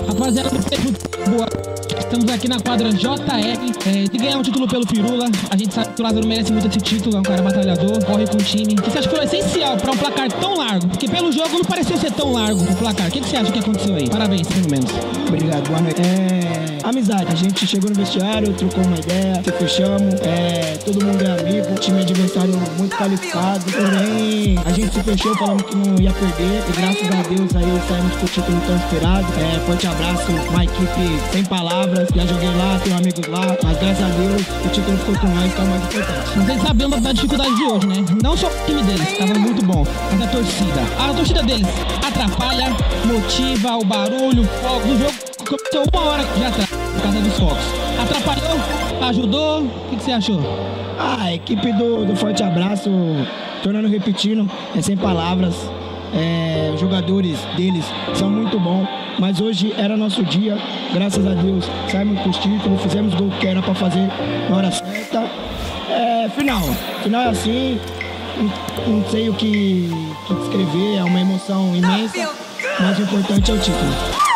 Rapaziada, boa. Estamos aqui na quadra JR. De ganhar um título pelo Pirula. A gente sabe que o Lázaro merece muito esse título. É um cara batalhador, corre com o time. O que você acha que foi essencial para um placar tão largo? Porque pelo jogo não pareceu ser tão largo o placar. O que você acha que aconteceu aí? Parabéns, pelo menos. Obrigado, boa noite. Amizade. A gente chegou no vestiário, trocou uma ideia, se fechamos. Todo mundo é amigo. Time adversário muito qualificado. Porém, a gente se fechou, falamos que não ia perder. E graças a Deus aí saímos com o título tão esperado. Forte abraço, uma equipe sem palavras. Já joguei lá, tenho amigos lá. Mas graças a Deus o título ficou com nós, que é o mais importante. Vocês sabendo da dificuldade de hoje, né? Não só o time deles, estava muito bom, mas a torcida. A torcida deles atrapalha, motiva, o barulho, o fogo. O jogo começou 1 hora já atrás, por causa dos fogos. Atrapalhou, ajudou. O que você achou? A equipe do Forte Abraço, tornando repetindo, sem palavras. Os jogadores deles são muito bons, mas hoje era nosso dia, graças a Deus saímos com os títulos, fizemos o gol que era para fazer na hora certa. Final é assim, não sei o que descrever, é uma emoção imensa, mas o importante é o título.